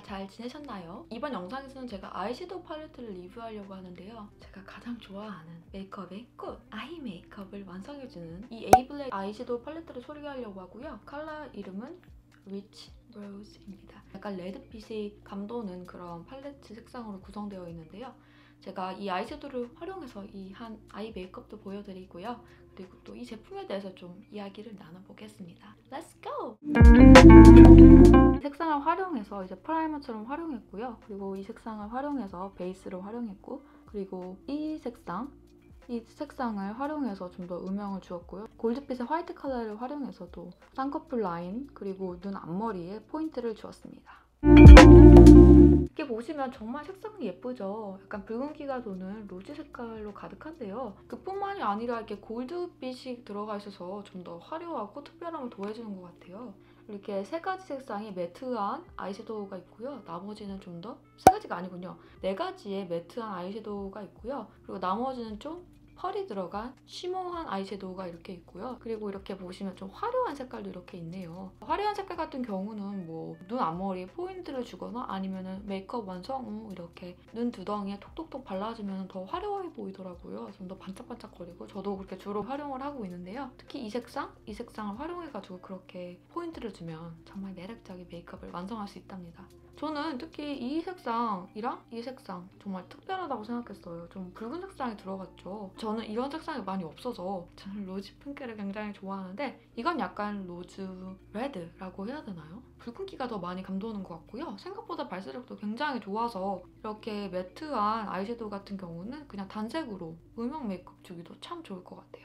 잘 지내셨나요? 이번 영상에서는 제가 아이섀도우 팔레트를 리뷰하려고 하는데요. 제가 가장 좋아하는 메이크업의 꽃, 아이 메이크업을 완성해주는 이 에이블랙 아이섀도우 팔레트를 소개하려고 하고요. 컬러 이름은 Rich Rose입니다. 약간 레드빛이 감도는 그런 팔레트 색상으로 구성되어 있는데요. 제가 이 아이섀도우를 활용해서 이 한 아이 메이크업도 보여드리고요. 그리고 또 이 제품에 대해서 좀 이야기를 나눠보겠습니다. Let's go! 색상을 활용해서 이제 프라이머처럼 활용했고요. 그리고 이 색상을 활용해서 베이스로 활용했고, 그리고 이 색상을 활용해서 좀 더 음영을 주었고요. 골드빛의 화이트 컬러를 활용해서도 쌍꺼풀 라인 그리고 눈 앞머리에 포인트를 주었습니다. 이렇게 보시면 정말 색상이 예쁘죠? 약간 붉은기가 도는 로즈 색깔로 가득한데요. 그뿐만이 아니라 이렇게 골드빛이 들어가 있어서 좀 더 화려하고 특별함을 더해주는 것 같아요. 이렇게 세 가지 색상이 매트한 아이섀도우가 있고요. 나머지는 좀 더, 세 가지가 아니군요. 네 가지의 매트한 아이섀도우가 있고요. 그리고 나머지는 좀 펄이 들어간 쉬머한 아이섀도우가 이렇게 있고요. 그리고 이렇게 보시면 좀 화려한 색깔도 이렇게 있네요. 화려한 색깔 같은 경우는 뭐 눈 앞머리에 포인트를 주거나 아니면은 메이크업 완성 후 이렇게 눈 두덩이에 톡톡톡 발라주면 더 화려해 보이더라고요. 좀 더 반짝반짝거리고 저도 그렇게 주로 활용을 하고 있는데요. 특히 이 색상을 활용해가지고 그렇게 포인트를 주면 정말 매력적인 메이크업을 완성할 수 있답니다. 저는 특히 이 색상이랑 이 색상 정말 특별하다고 생각했어요. 좀 붉은 색상이 들어갔죠. 저는 이런 색상이 많이 없어서 저는 로즈 핑크를 굉장히 좋아하는데 이건 약간 로즈 레드라고 해야 되나요? 붉은기가 더 많이 감도는 것 같고요. 생각보다 발색력도 굉장히 좋아서 이렇게 매트한 아이섀도우 같은 경우는 그냥 단색으로 음영 메이크업 주기도 참 좋을 것 같아요.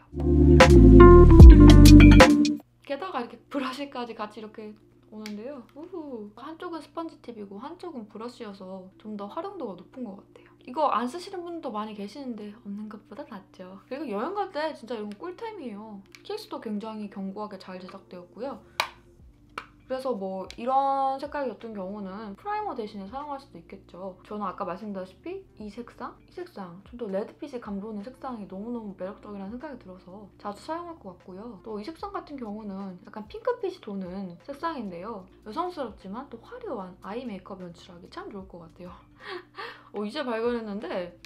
게다가 이렇게 브러쉬까지 같이 이렇게 오는데요. 우후. 한쪽은 스펀지 팁이고 한쪽은 브러쉬여서 좀 더 활용도가 높은 것 같아요. 이거 안 쓰시는 분도 많이 계시는데 없는 것보다 낫죠. 그리고 여행 갈 때 진짜 이런 꿀템이에요. 케이스도 굉장히 견고하게 잘 제작되었고요. 그래서 뭐 이런 색깔이었던 경우는 프라이머 대신에 사용할 수도 있겠죠. 저는 아까 말씀드렸다시피 이 색상 좀 더 레드빛이 감도는 색상이 너무너무 매력적이라는 생각이 들어서 자주 사용할 것 같고요. 또 이 색상 같은 경우는 약간 핑크빛이 도는 색상인데요. 여성스럽지만 또 화려한 아이 메이크업 연출하기 참 좋을 것 같아요. 이제 발견했는데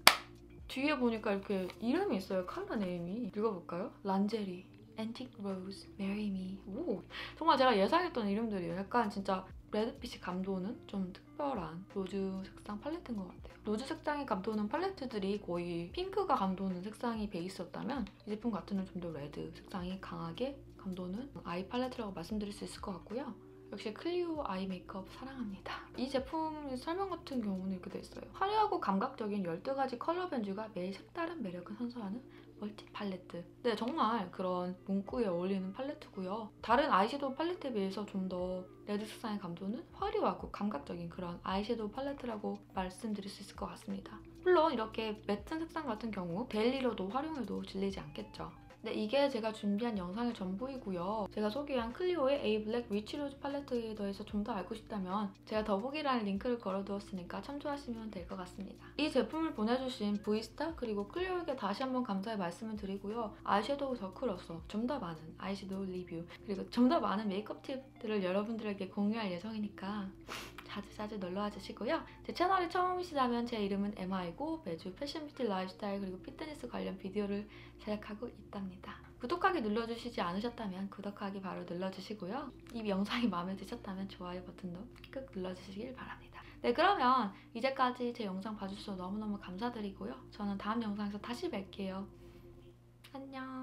뒤에 보니까 이렇게 이름이 있어요. 컬러 네임이. 읽어볼까요? 란제리, Antique Rose, Marry Me. 오, 정말 제가 예상했던 이름들이에요. 약간 진짜 레드빛이 감도는 좀 특별한 로즈 색상 팔레트인 것 같아요. 로즈 색상이 감도는 팔레트들이 거의 핑크가 감도는 색상이 베이스였다면 이 제품 같은 경우는 좀 더 레드 색상이 강하게 감도는 아이 팔레트라고 말씀드릴 수 있을 것 같고요. 역시 클리오 아이 메이크업 사랑합니다. 이 제품 설명 같은 경우는 이렇게 돼 있어요. 화려하고 감각적인 12가지 컬러 벤주가 매일 색다른 매력을 선사하는 멀티 팔레트. 네, 정말 그런 문구에 어울리는 팔레트고요. 다른 아이섀도우 팔레트에 비해서 좀 더 레드 색상의 감도는 화려하고 감각적인 그런 아이섀도우 팔레트라고 말씀드릴 수 있을 것 같습니다. 물론 이렇게 매트한 색상 같은 경우 데일리로도 활용해도 질리지 않겠죠. 네, 이게 제가 준비한 영상의 전부이고요. 제가 소개한 클리오의 에이블랙 리치 로즈 팔레트에 대해서 좀 더 알고 싶다면 제가 더보기란에 링크를 걸어두었으니까 참조하시면 될 것 같습니다. 이 제품을 보내주신 V스타 그리고 클리오에게 다시 한번 감사의 말씀을 드리고요. 아이섀도우 덕후로서 좀 더 많은 아이섀도우 리뷰 그리고 좀 더 많은 메이크업 팁들을 여러분들에게 공유할 예정이니까 자주 놀러와 주시고요. 제 채널이 처음이시다면 제 이름은 에마이고 매주 패션, 뷰티, 라이프스타일 그리고 피트니스 관련 비디오를 제작하고 있답니다. 구독하기 눌러주시지 않으셨다면 구독하기 바로 눌러주시고요. 이 영상이 마음에 드셨다면 좋아요 버튼도 꾹 눌러주시길 바랍니다. 네, 그러면 이제까지 제 영상 봐주셔서 너무너무 감사드리고요. 저는 다음 영상에서 다시 뵐게요. 안녕.